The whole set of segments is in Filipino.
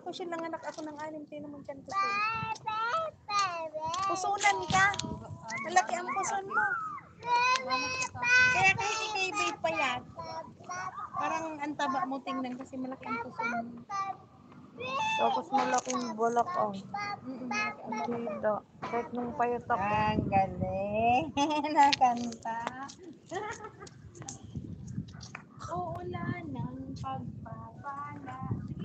ako siya nanganak ako ng 6, tinan mo dyan puso. Pusunan ka. Malaki ang puson mo. Kaya kahit ikay babe pa yan, parang ang taba mo tingnan kasi malaki ang puson mo. Tapos malaking bulak ang. Kita. Kahit nung payat ako. Ang galing. Nakanta. Uulan ng pagpapala.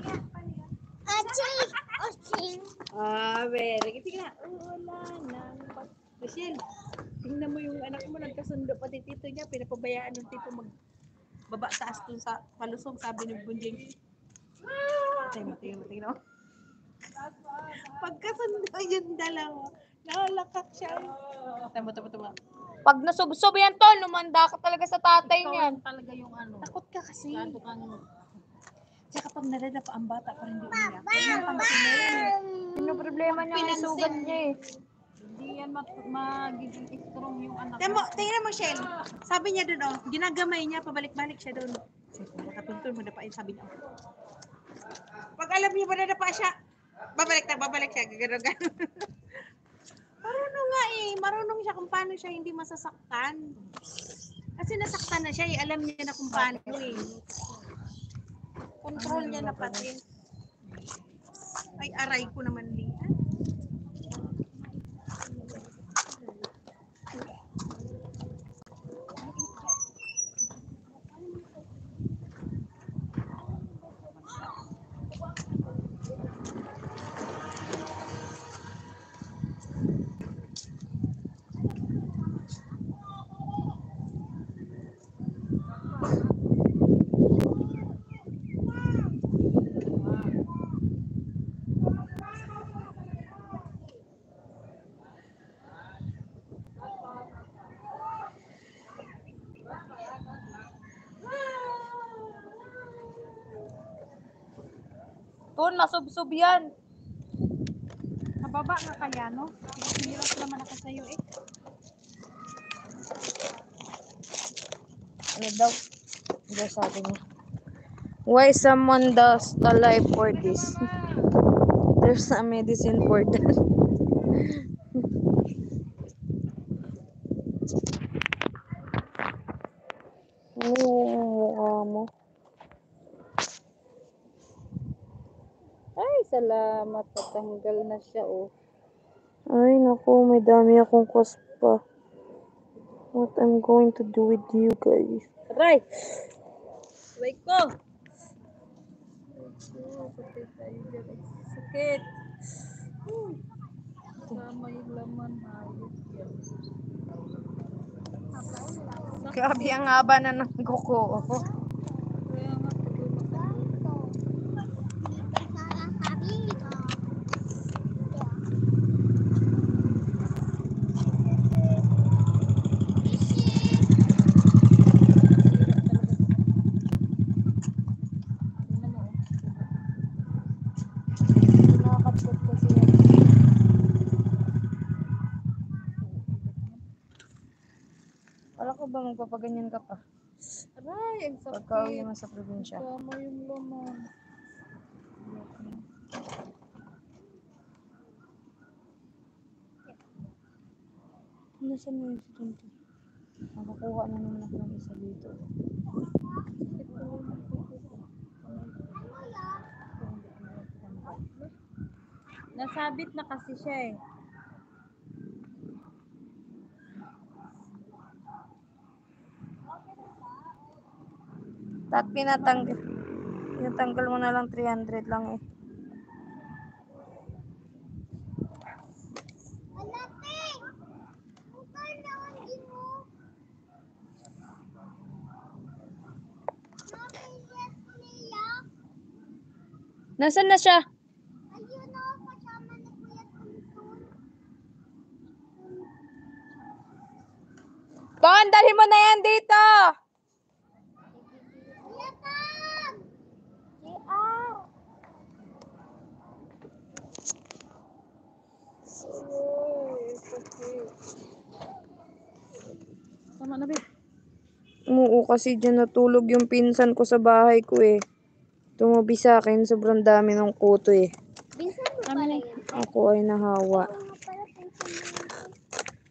Very good. Tingnan. Uulan ng pagpapala. Michelle, tingnan mo yung anak mo. Nagkasundo pati tito niya. Pinapabayaan ng tito magbaba taas dun sa palusong. Sabi ng bunjing. Tingnan mo. Pagkasundo yung dalawa. Nakalakak siya. Tama. Pag nasubsob yan, tol, lumanda ka talaga sa tatay niyan. Talaga yung ano. Takot ka kasi. Tsaka pag nadadapa ang bata pa rin di umiyak. Kaya Ano problema niya may sugat niya eh. hindi yan magiging strong yung anak. Tingnan mo, Shell. Sabi niya doon, ginagamay niya, pabalik-balik siya doon. Nakatuntun mo, dapain, sabi niya. Pag alam niya ba nadapa siya, babalik siya, gagano-gano. Marunong siya kung paano siya hindi masasaktan. Kasi nasaktan na siya, alam niya na kung paano eh. Control niya na pati. Ay, aray ko naman din. Tol, masubsob yan. Mababa nga kaya, no? Hirap naman ako sa'yo eh. Ano daw? Hindi sabi niya. Why someone does the life for this? There's a medicine for that. Mukha mo. Ay, salamat. Tatanggal na siya, oh. Ay, naku, may dami akong kuspa. What I'm going to do with you guys. Aray! Aray ko! Sakit. Kasama yung laman. Ayos yan. Grabe ang haba na ng kuko. Kaya nga, Nakakapot kasi yan. Wala ko ba magpapaganyan ka pa? aray, ang sakit. Pagka-uwi mo sa probinsya. Kasama yung laman. Nasaan mo yung student? Nakakuha na naman ako ng isa dito. Nasabit na kasi siya eh. At pinatanggal mo na lang 300 lang eh. Nasaan na siya? Ton, dali mo na yan dito! Tama na, babe. Oo, kasi dyan natulog yung pinsan ko sa bahay ko eh. Tumabi sa akin, sobrang dami ng kuto eh. Binsan mo pala yun. Ako ay nahawa. Oo nga pala, pinsan mo yun.